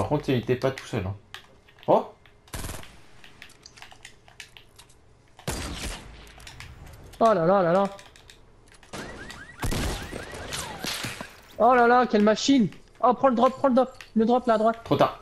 Par contre, il était pas tout seul. Hein. Oh! Oh là là là là. Oh là là, quelle machine. Oh, prends le drop, prends le drop. Le drop là à droite. Trop tard.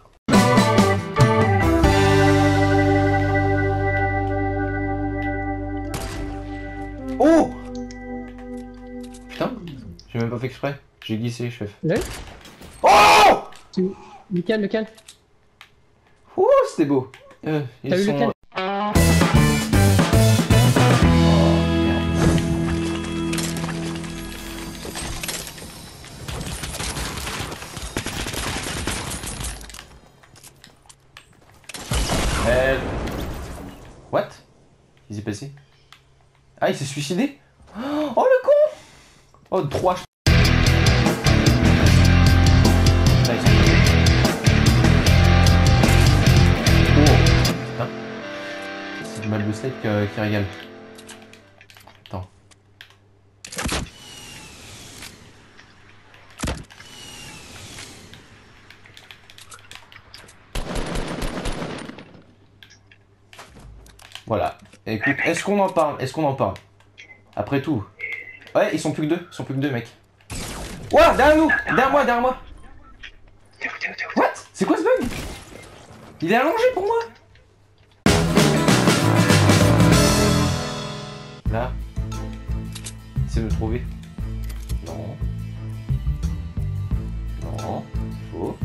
Oh! Putain, j'ai même pas fait exprès. J'ai glissé, chef. Là. Oh! Lequel, lequel? Ouh, c'était beau. T'as Ils eu sont... lequel? What? Qu'est-ce qui s'est passé? Ah, il s'est suicidé? Oh le con! Oh, 3. Putain. C'est du mal de steak qui régale. Attends. Voilà. Écoute, est-ce qu'on en parle? Est-ce qu'on en parle? Après tout. Ouais, ils sont plus que deux. Ils sont plus que deux, mec. Ouah, derrière nous! Derrière moi! What? C'est quoi ce bug? Il est allongé pour moi! Là. Essaie de me trouver. Non. Non. Faux.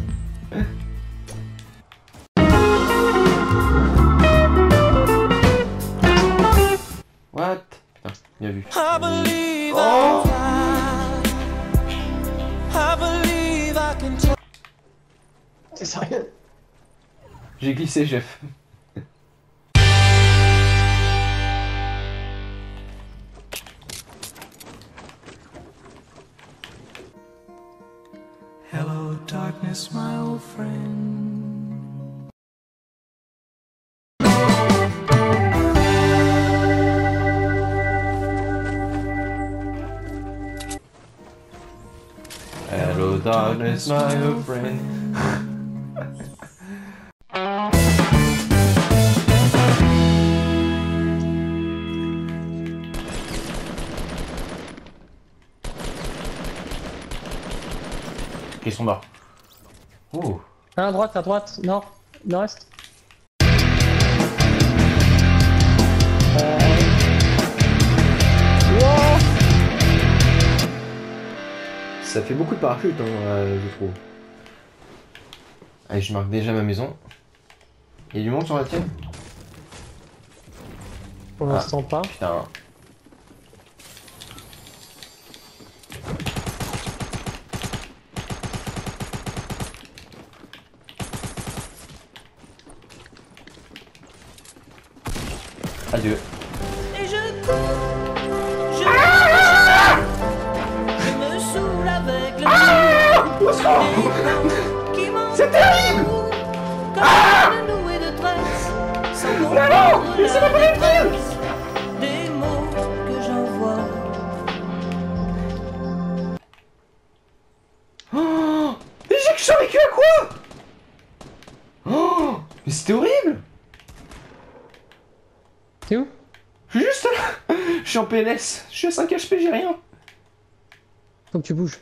What? Putain, bien vu. Oh! C'est sérieux? J'ai glissé, Jeff. Hello, darkness, my old friend. Hello, darkness, my old friend. Ils sont morts. Oh. Un à droite, nord, nord-est. Wow. Ça fait beaucoup de parachutes, hein, je trouve. Allez, je marque déjà ma maison. Il y a du monde sur la tienne? Pour l'instant pas. Putain. Adieu. Et je cours, je me saoule avec le qui m'en C'est terrible! comme doué de tresse, sans comprendre la détresse des mots que j'envoie. Oh! Mais j'ai survécu à quoi? Oh! Mais c'était horrible! T'es où? Je suis juste là! Je suis en PNS, je suis à 5 HP, j'ai rien! Faut que tu bouges.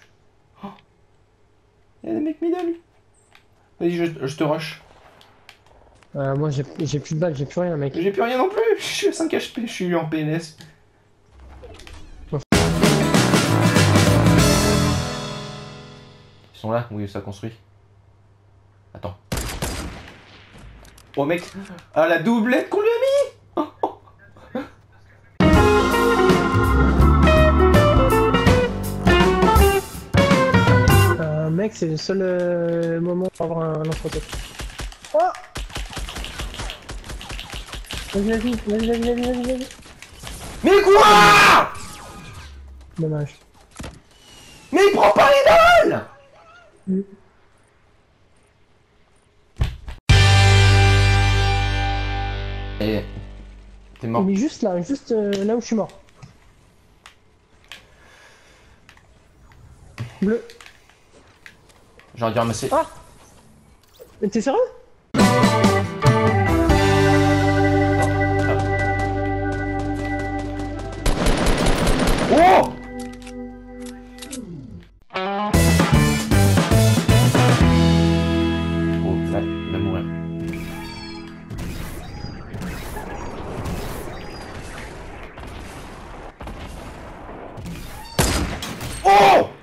Y'a des mecs middle! Vas-y, je te rush. Moi j'ai plus de balles, j'ai plus rien mec. J'ai plus rien non plus! Je suis à 5 HP, je suis en PNS. Ils sont là? Oui, ça construit. Attends. Oh mec! Ah la doublette qu'on lui a mis! Mec, c'est le seul moment pour avoir un lance-roquette. Oh! Vas-y. Mais quoi? Dommage. Mais il prend pas les balles! Et... T'es mort. Il est juste là où je suis mort. Bleu. J'aurais dû ramasser. Ah! Mais t'es sérieux? Oh! Oh, là, il va mourir. Oh!